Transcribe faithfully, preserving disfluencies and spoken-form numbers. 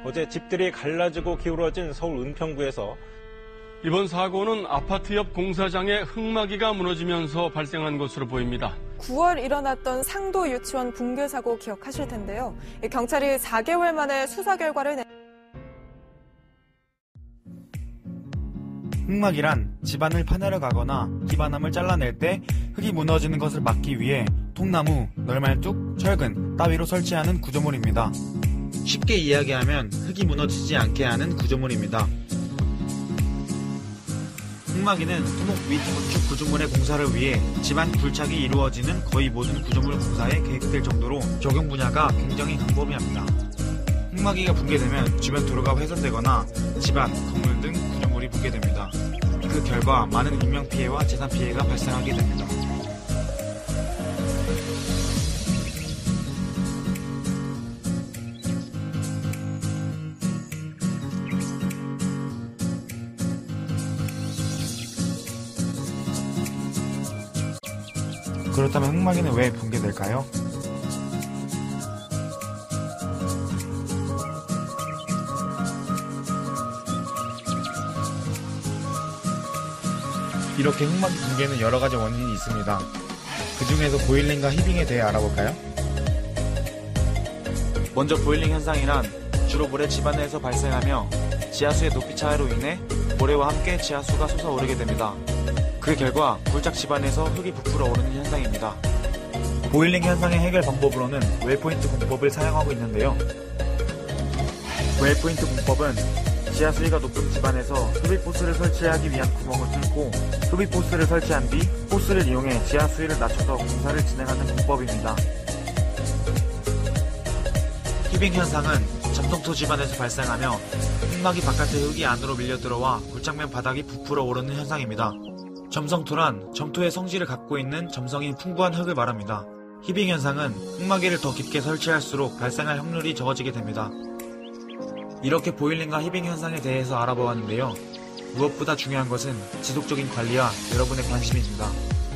어제 집들이 갈라지고 기울어진 서울 은평구에서 이번 사고는 아파트 옆 공사장에 흙막이가 무너지면서 발생한 것으로 보입니다. 구월 일어났던 상도 유치원 붕괴 사고 기억하실 텐데요. 경찰이 사 개월 만에 수사 결과를 내... 흙막이란 집안을 파내려 가거나 기반함을 잘라낼 때 흙이 무너지는 것을 막기 위해 통나무, 널말뚝, 철근 따위로 설치하는 구조물입니다. 쉽게 이야기하면 흙이 무너지지 않게 하는 구조물입니다. 흙막이는 토목 및 건축 구조물의 공사를 위해 집안 굴착이 이루어지는 거의 모든 구조물 공사에 계획될 정도로 적용 분야가 굉장히 광범위합니다. 흙막이가 붕괴되면 주변 도로가 훼손되거나 집안, 건물 등 구조물이 붕괴됩니다. 그 결과 많은 인명피해와 재산피해가 발생하게 됩니다. 그렇다면 흙막이는 왜 붕괴될까요? 이렇게 흙막이 붕괴는 여러 가지 원인이 있습니다. 그 중에서 보일링과 히빙에 대해 알아볼까요? 먼저 보일링 현상이란 주로 모래 집안내에서 발생하며 지하수의 높이 차이로 인해 모래와 함께 지하수가 솟아오르게 됩니다. 그 결과 굴착 집안에서 흙이 부풀어 오르는 현상입니다. 보일링 현상의 해결 방법으로는 웰포인트 공법을 사용하고 있는데요. 웰포인트 공법은 지하수위가 높은 집안에서 흡입포스를 설치하기 위한 구멍을 뚫고 흡입포스를 설치한 뒤 포스를 이용해 지하수위를 낮춰서 공사를 진행하는 공법입니다. 히빙 현상은 점성토 집안에서 발생하며 흙막이 바깥의 흙이 안으로 밀려들어와 굴착면 바닥이 부풀어 오르는 현상입니다. 점성토란 점토의 성질을 갖고 있는 점성이 풍부한 흙을 말합니다. 히빙 현상은 흙막이를 더 깊게 설치할수록 발생할 확률이 적어지게 됩니다. 이렇게 보일링과 히빙 현상에 대해서 알아보았는데요. 무엇보다 중요한 것은 지속적인 관리와 여러분의 관심입니다.